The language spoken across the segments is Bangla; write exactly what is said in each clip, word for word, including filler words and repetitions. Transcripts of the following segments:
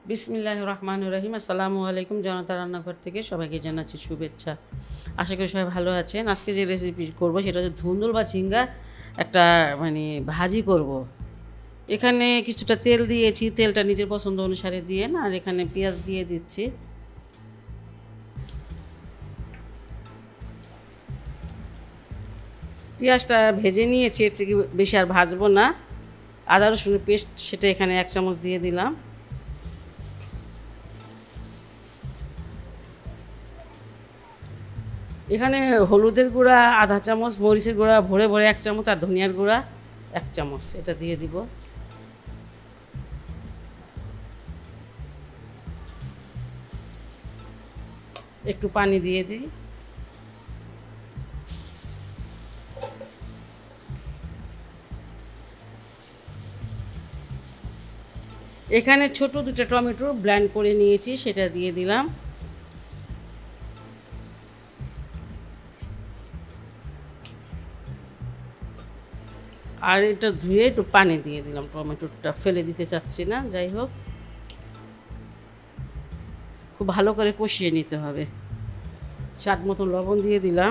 বিসমিল্লাহির রহমানির রহিম। আসসালামু আলাইকুম। জনতা রান্নাঘর থেকে সবাইকে জানাচ্ছি শুভেচ্ছা। আশা করি সবাই ভালো আছেন। আজকে যে রেসিপি করব সেটা হচ্ছে ধুন্দুল বা ঝিঙ্গা একটা মানে ভাজি করব। এখানে কিছুটা তেল দিয়েছি, তেলটা নিজের পছন্দ অনুসারে দিয়ে না, আর এখানে পেঁয়াজ দিয়ে দিচ্ছি। পেঁয়াজটা ভেজে নিয়েছি, এর থেকে বেশি আর ভাজবো না। আদা রসুনের পেস্ট সেটা এখানে এক চামচ দিয়ে দিলাম। এখানে হলুদের গুঁড়া আধা চামচ, মরিচের গুঁড়া ভরে ভরে এক চামচ, আর ধনিয়ার গুঁড়া এক চামচ, এটা দিয়ে দিব। একটু পানি দিয়ে দিই। এখানে ছোট দুটো টমেটো ব্লেন্ড করে নিয়েছি, সেটা দিয়ে দিলাম। আর এটা ধুয়ে একটু পানি দিয়ে দিলাম, টমেটোটা ফেলে দিতে চাচ্ছি না। যাই হোক, খুব ভালো করে কষিয়ে নিতে হবে। স্বাদ মতো লবণ দিয়ে দিলাম।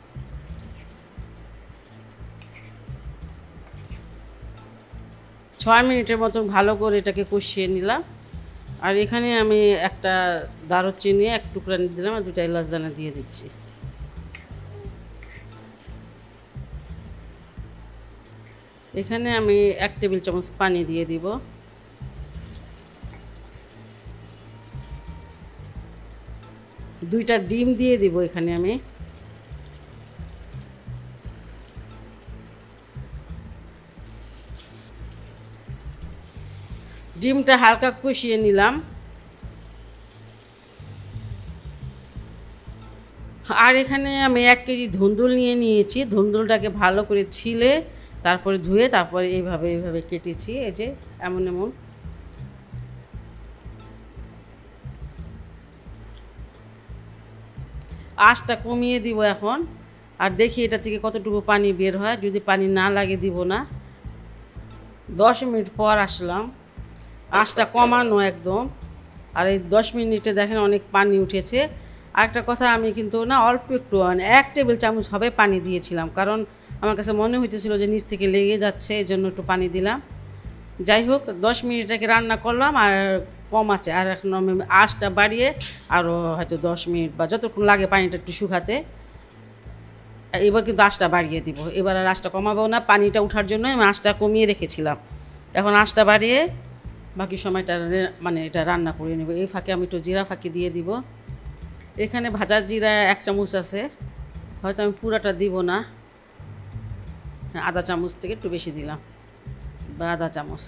ছয় মিনিটের মতন ভালো করে এটাকে কষিয়ে নিলাম। আর এখানে আমি একটা দারুচিনি এক টুকরা দিলাম, আর দুটা এলাচ দানা দিয়ে দিচ্ছি। এখানে আমি এক টেবিল চামচ পানি দিয়ে দিব। দুইটা ডিম দিয়ে দিব এখানে আমি। ডিমটা হালকা কষিয়ে নিলাম। আর এখানে আমি এক কেজি ধুন্দুল নিয়ে নিয়েছি। ধুন্দুলটাকে ভালো করে ছিলে তারপরে ধুয়ে তারপরে এইভাবে এইভাবে কেটেছি, এই যে এমন এমন। আঁচটা কমিয়ে দিব এখন, আর দেখি এটা থেকে কতটুকু পানি বের হয়। যদি পানি না লাগে দিব না। দশ মিনিট পর আসলাম, আঁচটা কমানো একদম। আর এই দশ মিনিটে দেখেন অনেক পানি উঠেছে। আরেকটা কথা, আমি কিন্তু না অল্প একটু মানে এক টেবিল চামচ হবে পানি দিয়েছিলাম, কারণ আমার কাছে মনে হইতেছিল যে নিচ থেকে লেগে যাচ্ছে, এই জন্য একটু পানি দিলাম। যাই হোক, দশ মিনিটটাকে রান্না করলাম আর কম আছে। আর এখন আমি আঁচটা বাড়িয়ে আরও হয়তো দশ মিনিট বা যতক্ষণ লাগে পানিটা একটু শুকাতে, এবার কিন্তু আঁচটা বাড়িয়ে দিব। এবার আর আঁচটা কমাবো না, পানিটা ওঠার জন্য আমি আঁচটা কমিয়ে রেখেছিলাম। এখন আঁচটা বাড়িয়ে বাকি সময়টা মানে এটা রান্না করে নেব। এই ফাঁকে আমি একটু জিরা ফাঁকি দিয়ে দিব। এখানে ভাজা জিরা এক চামচ আছে, হয়তো আমি পুরাটা দিব না, আধা চামচ থেকে একটু বেশি দিলাম, বা আধা চামচ।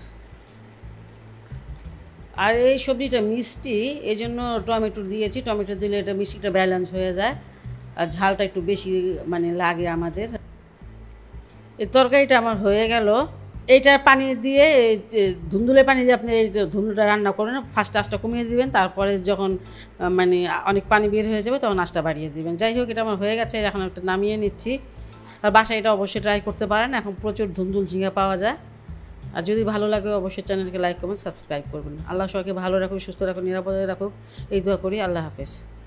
আর এই সবজিটা মিষ্টি, এই জন্য টমেটো দিয়েছি। টমেটো দিলে এটা মিষ্টিটা ব্যালেন্স হয়ে যায়, আর ঝালটা একটু বেশি মানে লাগে আমাদের। এই তরকারিটা আমার হয়ে গেল। এইটার পানি দিয়ে ধুন্দুলের পানি দিয়ে আপনি এই ধুন্দুলটা রান্না করেন, ফার্স্ট আঁচটা কমিয়ে দিবেন, তারপরে যখন মানে অনেক পানি বের হয়ে যাবে তখন আঁচটা বাড়িয়ে দিবেন। যাই হোক, এটা আমার হয়ে গেছে, এখন একটা নামিয়ে নিচ্ছি। আর বাসায় এটা অবশ্যই ট্রাই করতে পারেন, এখন প্রচুর ধুন্দুল ঝিঙ্গা পাওয়া যায়। আর যদি ভালো লাগে অবশ্যই চ্যানেলকে লাইক কমেন্ট সাবস্ক্রাইব করবেন। আল্লাহ সবাইকে ভালো রাখুক, সুস্থ রাখুক, নিরাপদে রাখুক, এই দোয়া করি। আল্লাহ হাফেজ।